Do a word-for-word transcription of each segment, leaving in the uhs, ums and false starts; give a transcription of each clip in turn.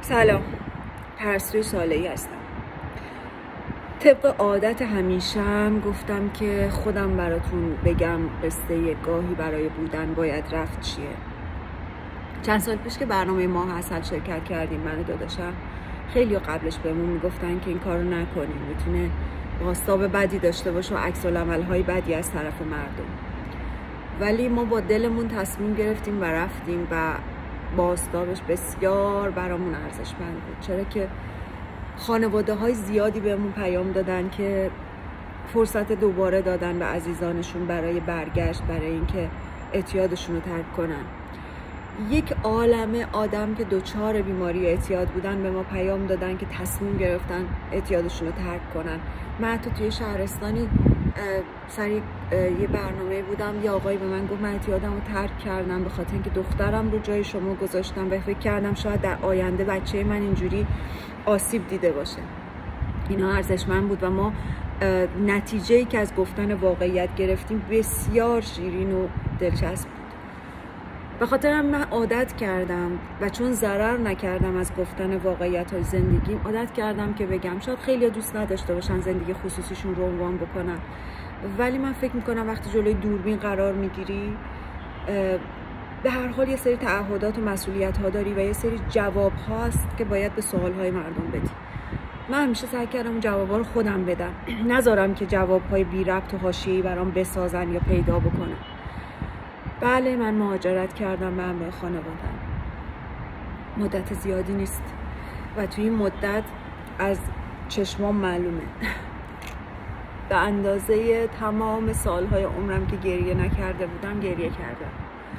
سلام، پرستوی صالحی هستم. طبق عادت همیشم گفتم که خودم براتون بگم قصه گاهی برای بودن باید رفت چیه. چند سال پیش که برنامه ماه عسل شرکت کردیم من و داداشم، خیلی قبلش بهمون میگفتن که این کارو نکنیم، میتونه بازتاب بدی داشته باشه و عکس العمل‌های بدی از طرف مردم. ولی ما با دلمون تصمیم گرفتیم و رفتیم و بازتابش بسیار برامون ارزشمند بود، چرا که خانواده های زیادی بهمون پیام دادن که فرصت دوباره دادن به عزیزانشون برای برگشت، برای اینکه اعتیادشون رو ترک کنن. یک عالمه آدم که دچار بیماری اعتیاد بودن به ما پیام دادن که تصمیم گرفتن اعتیادشون رو ترک کنن. من حتی توی شهرستانی سر یه برنامه بودم، یه آقایی به من گفت من اعتیادم رو ترک کردم به خاطر اینکه دخترم رو جای شما گذاشتم و فکر کردم شاید در آینده بچه من اینجوری آسیب دیده باشه. اینا ارزشمند بود و ما نتیجه‌ای که از گفتن واقعیت گرفتیم بسیار شیرین و دلچسب بود. به خاطر من عادت کردم و چون ضرر نکردم از گفتن واقعیت های زندگیم، عادت کردم که بگم. شاید خیلی دوست نداشته باشن زندگی خصوصیشون رو عنوان بکنن، ولی من فکر میکنم وقتی جلوی دوربین قرار میگیری به هر حال یه سری تعهدات و مسئولیت ها داری و یه سری جواب هاست که باید به سوال های مردم بدی. من همیشه سعی کردم اون جواب ها رو خودم بدم، نذارم که جواب های بی ربط و حاشیه‌ای برام بسازن یا پیدا بکنن. بله، من مهاجرت کردم به همراه خانواده‌ام. مدت زیادی نیست و توی این مدت از چشمام معلومه به اندازه تمام سالهای عمرم که گریه نکرده بودم گریه کردم.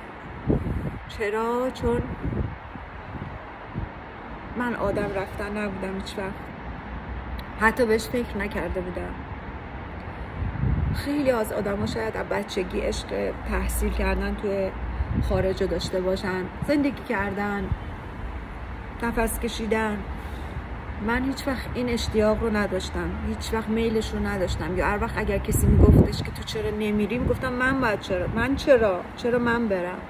چرا؟ چون من آدم رفتن نبودم هیچ وقت، حتی بهش فکر نکرده بودم. خیلی از آدم ها شاید از بچگی عشق تحصیل کردن توی خارج داشته باشن، زندگی کردن، نفس کشیدن. من هیچ وقت این اشتیاق رو نداشتم، هیچ وقت میلش رو نداشتم. یا هر وقت اگر کسی میگفتش که تو چرا نمیری، میگفتم من باید چرا من چرا چرا من برم.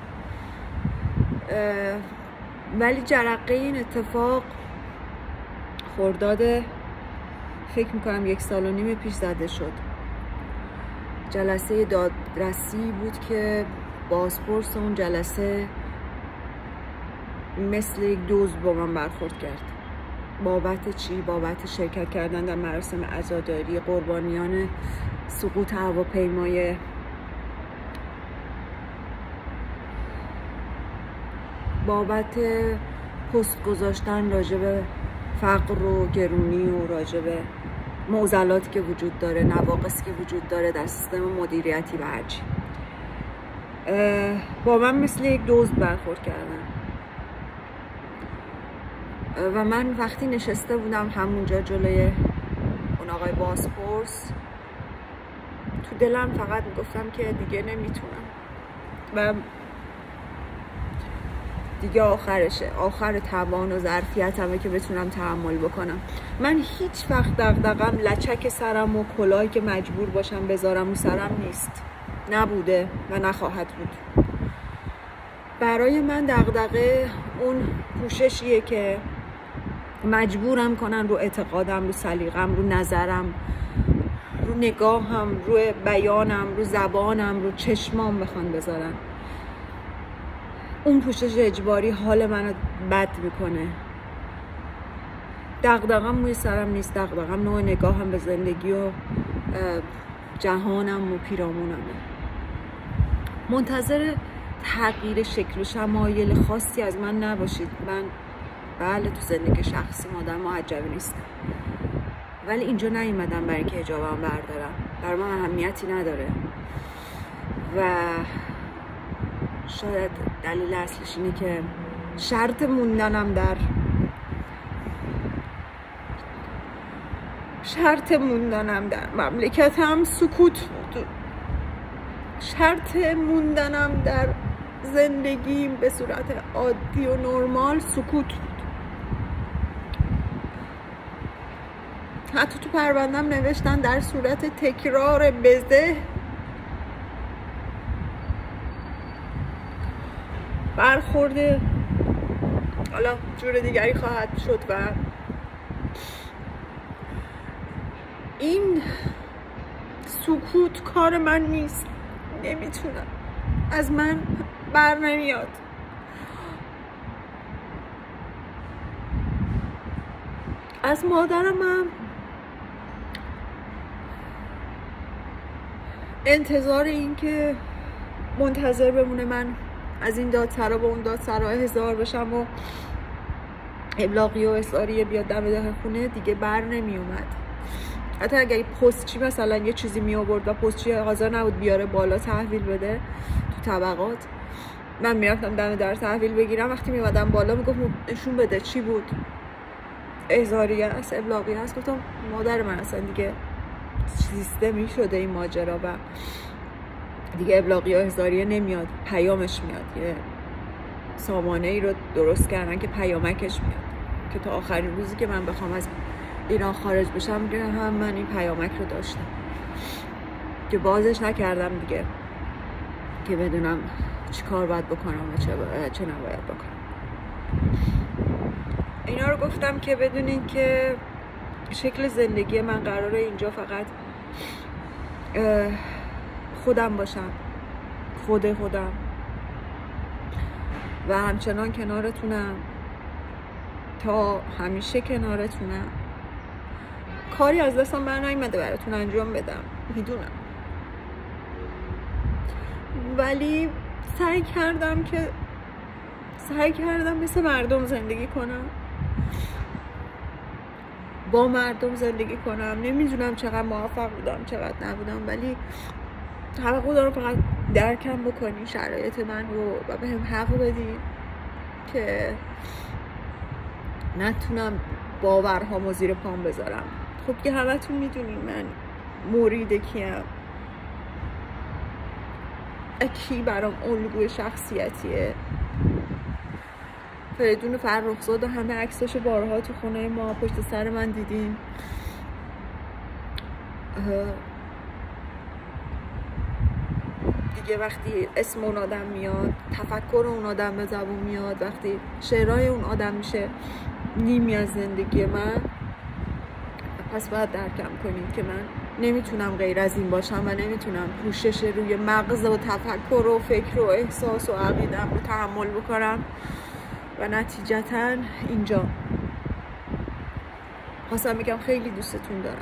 ولی جرقه این اتفاق خرداد فکر میکنم یک سال و نیم پیش زده شد. جلسه دادرسی بود که بازپرس اون جلسه مثل یک دوز با من برخورد کرد. بابت چی؟ بابت شرکت کردن در مراسم عزاداری قربانیان سقوط هواپیمای بابت پست گذاشتن راجع به فقر و گرونی و راجع به معضلاتی که وجود داره، نواقصی که وجود داره در سیستم مدیریتی و هرچی. با من مثل یک دزد برخورد کردن و من وقتی نشسته بودم همونجا جلوی اون آقای بازپرس، تو دلم فقط میگفتم که دیگه نمیتونم و دیگه آخرشه، آخر توان و ظرفیتمه که بتونم تحمل بکنم. من هیچ وقت دغدغه‌ام لچک سرم و کلاهی که مجبور باشم بذارم رو سرم نیست، نبوده و نخواهد بود. برای من دغدغه اون پوششیه که مجبورم کنن رو اعتقادم، رو سلیقه‌ام، رو نظرم، رو نگاهم، رو بیانم، رو زبانم، رو چشمام بخوان بذارن. اون پوشش اجباری حال منو بد میکنه. دغدغه‌ام موی سرم نیست، دغدغه‌ام نوع نگاهم به زندگی و جهانم و پیرامونمه. منتظر تغییر شکل و شمایل خاصی از من نباشید. من بله تو زندگی شخصی آدم معجبی نیستم، ولی اینجا نیومدم برای اینکه حجابم بردارم. برای من اهمیتی نداره و شاید دلیل اصلش اینه که شرط موندنم در شرط موندنم در مملکتم سکوت بود. شرط موندنم در زندگیم به صورت عادی و نرمال سکوت بود. حتی تو پروندم نوشتن در صورت تکرار بزه برخورد حالا جور دیگری خواهد شد و این سکوت کار من نیست. نمیتونم، از من بر نمیاد. از مادرم هم انتظار این که منتظر بمونه من از این دادسرا به اون دادسرا هزار بشم و ابلاغی و احضاریه بیاد دم در خونه دیگه بر نمی اومد. حتی اگه پستچی مثلا یه چیزی می آورد و پستچی حاضر نبود بیاره بالا تحویل بده تو طبقات، من میرفتم دم در تحویل بگیرم. وقتی میومدم بالا میگفت نشون بده چی بود، احضاریه است، ابلاغی است. گفتم مادر من اصلا دیگه سیستمی شده این ماجرا و دیگه ابلاغی و احضاریه نمیاد، پیامش میاد. یه سامانه ای رو درست کردن که پیامکش میاد که تا آخرین روزی که من بخوام از ایران خارج بشم دیگه هم من این پیامک رو داشتم که بازش نکردم دیگه، که بدونم چی کار باید بکنم و چه, چه نباید بکنم. اینا رو گفتم که بدونین که شکل زندگی من قراره اینجا فقط خودم باشم، خود خودم و همچنان کنارتونم، تا همیشه کنارتونم. کاری از دستم بر نیومده براتون انجام بدم، میدونم، ولی سعی کردم که سعی کردم مثل مردم زندگی کنم، با مردم زندگی کنم. نمیدونم چقدر موفق بودم چقدر نبودم، ولی توقع دارم فقط درکم بکنی شرایط من رو و به هم حق بدین که نتونم باورهامو زیر پام بذارم. خب که همتون میدونین من مرید کیم، کی برام الگوی شخصیتیه. فریدون فرخزاد و همه عکساشو بارها تو خونه ما پشت سر من دیدین. دیگه وقتی اسم اون آدم میاد، تفکر اون آدم به زبون میاد، وقتی شعرهای اون آدم میشه نیمی از زندگی من، پس باید درکم کنیم که من نمیتونم غیر از این باشم و نمیتونم پوشش روی مغز و تفکر و فکر و احساس و عقیدم رو تحمل بکنم و نتیجتا اینجا. خواستم میگم خیلی دوستتون دارم،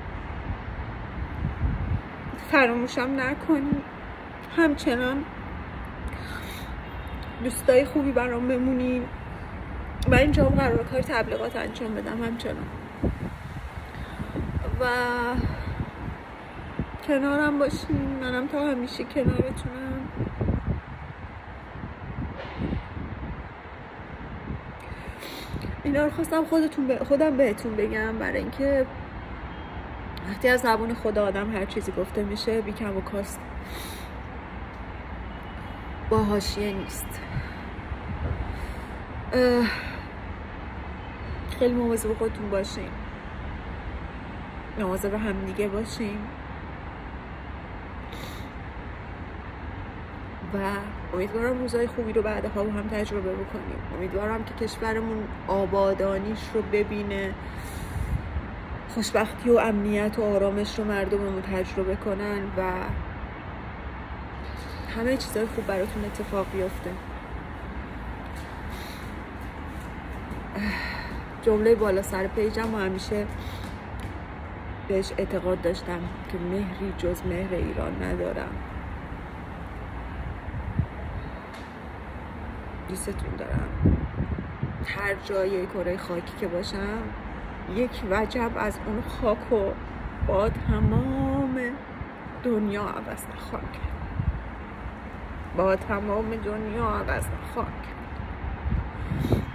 فراموشم نکنی، همچنان دوستای خوبی برام بمونین و اینجا هم قرار کار تبلیغات انجام بدم همچنان و کنارم باشین. منم تا همیشه کنارتونم. اینا رو خواستم خودتون ب... خودم بهتون بگم، برای اینکه وقتی از زبون خدا آدم هر چیزی گفته میشه بیکم و کاست با حاشیه نیست. اه... خیلی مواظب خودتون باشین، مواظب هم دیگه باشین و امیدوارم روزای خوبی رو بعدها با هم تجربه بکنیم. امیدوارم که کشورمون آبادانیش رو ببینه، خوشبختی و امنیت و آرامش رو مردممون تجربه کنن و همه چیزای خوب براتون اتفاق بیفته. جمله بالا سر پیجم و همیشه بهش اعتقاد داشتم که مهری جز مهر ایران ندارم. دوستتون دارم. هر جای کره خاکی که باشم یک وجب از اون خاک و با تمام دنیا عوض خاک، با تمام دنیا عوض خاک.